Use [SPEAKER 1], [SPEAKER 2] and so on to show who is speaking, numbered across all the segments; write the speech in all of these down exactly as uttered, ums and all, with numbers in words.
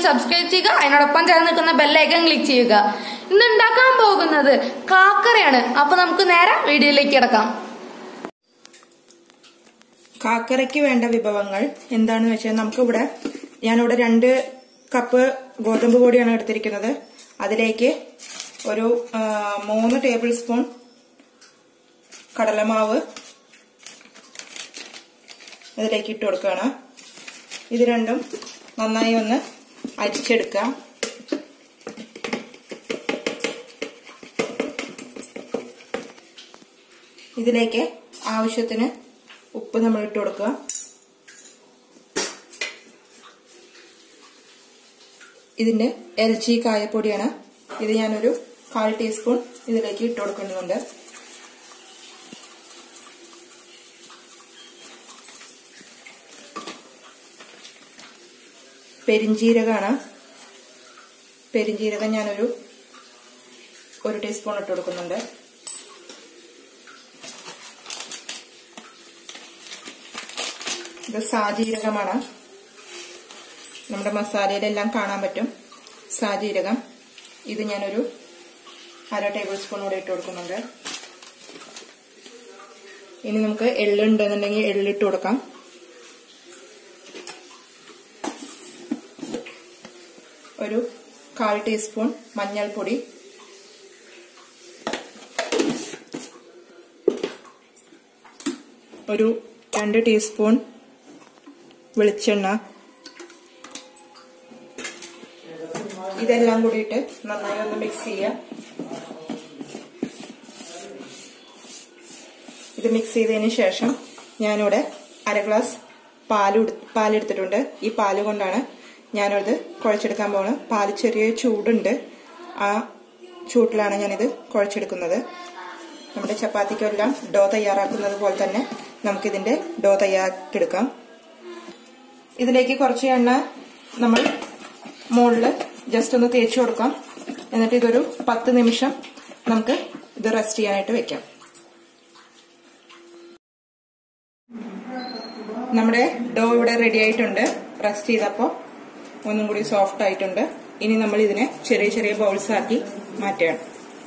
[SPEAKER 1] Subscribe ചെയ്യുക. അതിനോടൊപ്പം ചേർന്ന് നിൽക്കുന്ന ബെല്ലൈക്കൺ ക്ലിക്ക് ചെയ്യുക. ഇന്ന് ഉണ്ടാക്കാൻ പോകുന്നത് കാക്കറയാണ്. അപ്പൊ നമുക്ക് നേരെ വീഡിയോയിലേക്ക് കിടക്കാം.
[SPEAKER 2] കാക്കറയ്ക്ക് വേണ്ട വിഭവങ്ങൾ എന്താണെന്ന് വെച്ചാൽ നമുക്കിവിടെ ഞാനിവിടെ രണ്ട് കപ്പ് ഗോതമ്പ് പൊടിയാണ് എടുത്തിരിക്കുന്നത്. അതിലേക്ക് ഒരു മൂന്ന് ടേബിൾ സ്പൂൺ കടലമാവ് ഇതിലേക്ക് ഇട്ട് കൊടുക്കുകയാണ്. ഇത് രണ്ടും നന്നായി ഒന്ന് അരിച്ചെടുക്കാം. ഇതിലേക്ക് ആവശ്യത്തിന് ഉപ്പ് നമ്മൾ ഇട്ട് കൊടുക്കുക. ഇതിന്റെ ഇറച്ചി കായപ്പൊടിയാണ്. ഇത് ഞാനൊരു കാൽ ടീസ്പൂൺ ഇതിലേക്ക് ഇട്ട് കൊടുക്കുന്നുണ്ട്. പെരിഞ്ജീരകമാണ്. പെരിഞ്ജീരകം ഞാനൊരു ഒരു ടീസ്പൂൺ ഇട്ട് കൊടുക്കുന്നുണ്ട്. ഇത് സാജീരകമാണ്. നമ്മുടെ മസാലയിലെല്ലാം കാണാൻ പറ്റും സാജീരകം. ഇത് ഞാനൊരു അര ടേബിൾ സ്പൂൺ കൂടെ ഇട്ട് കൊടുക്കുന്നുണ്ട്. ഇനി നമുക്ക് എള്ളുണ്ടെന്നുണ്ടെങ്കിൽ എള്ളിട്ട് കൊടുക്കാം. ഒരു കാൽ ടീസ്പൂൺ മഞ്ഞൾപ്പൊടി, ഒരു രണ്ട് ടീസ്പൂൺ വെളിച്ചെണ്ണ, ഇതെല്ലാം കൂടിയിട്ട് നന്നായി ഒന്ന് മിക്സ് ചെയ്യാം. ഇത് മിക്സ് ചെയ്തതിന് ശേഷം ഞാനിവിടെ അര ഗ്ലാസ് പാല് പാലെടുത്തിട്ടുണ്ട്. ഈ പാല് കൊണ്ടാണ് ഞാനത് കുഴച്ചെടുക്കാൻ പോകുന്നത്. പാല് ചെറിയ ചൂടുണ്ട്. ആ ചൂട്ടിലാണ് ഞാനിത് കുഴച്ചെടുക്കുന്നത്. നമ്മുടെ ചപ്പാത്തിക്കെല്ലാം ഡോ തയ്യാറാക്കുന്നത് പോലെ തന്നെ നമുക്കിതിന്റെ ഡോ തയ്യാറാക്കിയെടുക്കാം. ഇതിലേക്ക് കുറച്ച് എണ്ണ നമ്മൾ മുകളിൽ ജസ്റ്റ് ഒന്ന് തേച്ച് കൊടുക്കാം. എന്നിട്ട് ഇതൊരു പത്ത് നിമിഷം നമുക്ക് ഇത് റെസ്റ്റ് ചെയ്യാനായിട്ട് വെക്കാം. നമ്മുടെ ഡോ ഇവിടെ റെഡി ആയിട്ടുണ്ട്. റെസ്റ്റ് ചെയ്തപ്പോൾ ഒന്നും കൂടി സോഫ്റ്റ് ആയിട്ടുണ്ട്. ഇനി നമ്മൾ ഇതിനെ ചെറിയ ചെറിയ ബൗൾസ് ആക്കി മാറ്റുകയാണ്.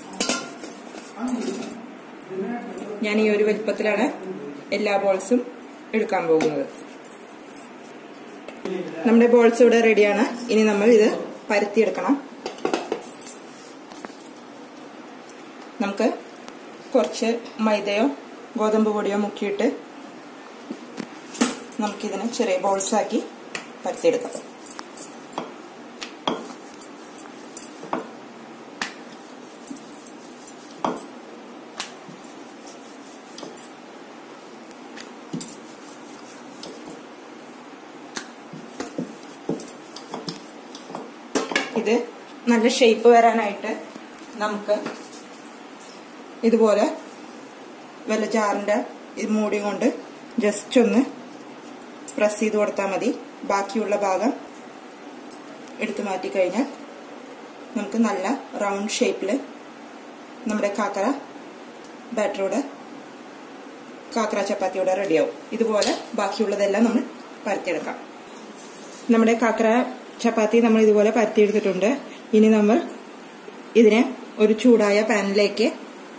[SPEAKER 2] ഞാൻ ഈ ഒരു വലിപ്പത്തിലാണ് എല്ലാ ബോൾസും എടുക്കാൻ പോകുന്നത്. നമ്മുടെ ബോൾസ് ഇവിടെ റെഡിയാണ്. ഇനി നമ്മൾ ഇത് പരത്തിയെടുക്കണം. നമുക്ക് കുറച്ച് മൈദയോ ഗോതമ്പ് പൊടിയോ മുക്കിയിട്ട് നമുക്കിതിനെ ചെറിയ ബോൾസ് ആക്കി പരത്തിയെടുക്കാം. ഇത് നല്ല ഷേപ്പ് വരാനായിട്ട് നമുക്ക് ഇതുപോലെ വല്ല ജാറിന്റെ മൂടി കൊണ്ട് ജസ്റ്റ് ഒന്ന് പ്രസ് ചെയ്ത് കൊടുത്താൽ മതി. ബാക്കിയുള്ള ഭാഗം എടുത്തു മാറ്റി കഴിഞ്ഞാൽ നമുക്ക് നല്ല റൗണ്ട് ഷേപ്പിൽ നമ്മുടെ കാക്കറ ബാറ്ററോടെ കാക്കറ ചപ്പാത്തിയോടെ റെഡിയാവും. ഇതുപോലെ ബാക്കിയുള്ളതെല്ലാം നമ്മൾ പരത്തിയെടുക്കാം. നമ്മുടെ കാക്കറ ചപ്പാത്തി നമ്മൾ ഇതുപോലെ പരത്തിയെടുത്തിട്ടുണ്ട്. ഇനി നമ്മൾ ഇതിനെ ഒരു ചൂടായ പാനിലേക്ക്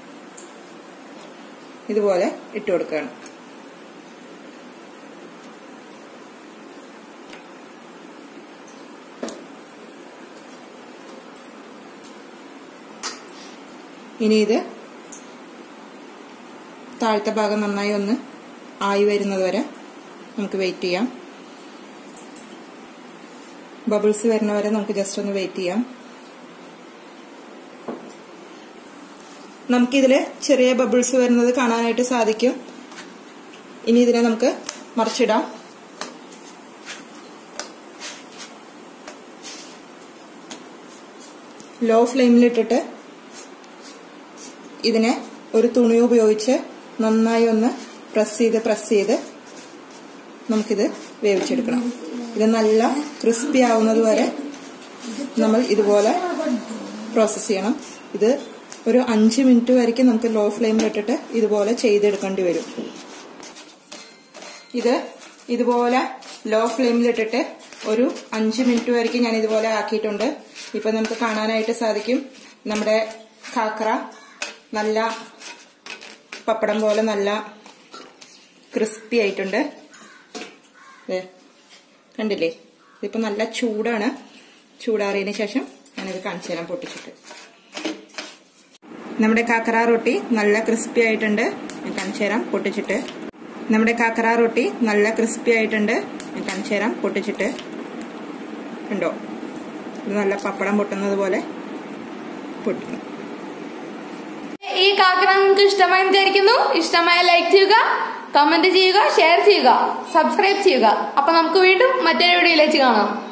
[SPEAKER 2] ഇതുപോലെ ഇട്ട് കൊടുക്കുകയാണ്. ഇനി ഇത് താഴത്തെ ഭാഗം നന്നായി ഒന്ന് ആയി വരുന്നത് വരെ നമുക്ക് വെയിറ്റ് ചെയ്യാം. ബബിൾസ് വരുന്നവരെ നമുക്ക് ജസ്റ്റ് ഒന്ന് വെയിറ്റ് ചെയ്യാം. നമുക്കിതില് ചെറിയ ബബിൾസ് വരുന്നത് കാണാനായിട്ട് സാധിക്കും. ഇനി ഇതിനെ നമുക്ക് മറിച്ചിടാം. ലോ ഫ്ലെയിമിലിട്ടിട്ട് ഇതിനെ ഒരു തുണി ഉപയോഗിച്ച് നന്നായി ഒന്ന് പ്രസ് ചെയ്ത് പ്രസ് ചെയ്ത് നമുക്കിത് വേവിച്ചെടുക്കണം. ഇത് നല്ല ക്രിസ്പി ആവുന്നത് വരെ നമ്മൾ ഇതുപോലെ പ്രോസസ് ചെയ്യണം. ഇത് ഒരു അഞ്ച് മിനിറ്റ് വരയ്ക്കും നമുക്ക് ലോ ഫ്ലെയിമിലിട്ടിട്ട് ഇതുപോലെ ചെയ്തെടുക്കേണ്ടി വരും. ഇത് ഇതുപോലെ ലോ ഫ്ലെയിമിലിട്ടിട്ട് ഒരു അഞ്ച് മിനിറ്റ് വരെയും ഞാൻ ഇതുപോലെ ആക്കിയിട്ടുണ്ട്. ഇപ്പൊ നമുക്ക് കാണാനായിട്ട് സാധിക്കും നമ്മുടെ കാക്കറ നല്ല പപ്പടം പോലെ നല്ല ക്രിസ്പി ആയിട്ടുണ്ട്. കണ്ടില്ലേ, ഇതിപ്പോ നല്ല ചൂടാണ്. ചൂടാറിയതിന് ശേഷം ഞാനിത് കാണിച്ചു തരാം പൊട്ടിച്ചിട്ട്. നമ്മുടെ കാക്കറ റൊട്ടി നല്ല ക്രിസ്പി ആയിട്ടുണ്ട്. ഞാൻ കാണിച്ചു തരാം പൊട്ടിച്ചിട്ട്. നമ്മുടെ കാക്കറ റൊട്ടി നല്ല ക്രിസ്പി ആയിട്ടുണ്ട്. ഞാൻ കാണിച്ചു തരാം പൊട്ടിച്ചിട്ട്. കണ്ടോ, ഇത് നല്ല പപ്പടം പൊട്ടുന്നത് പോലെ പൊട്ടുന്നു.
[SPEAKER 1] ഈ കാക്കറ നിങ്ങൾക്ക് ഇഷ്ടമായി വിചാരിക്കുന്നു. ഇഷ്ടമായ ലൈക്ക് ചെയ്യുക, കമന്റ് ചെയ്യുക, ഷെയർ ചെയ്യുക, സബ്സ്ക്രൈബ് ചെയ്യുക. അപ്പൊ നമുക്ക് വീണ്ടും മറ്റൊരു വീഡിയോയിലേക്ക് കാണാം.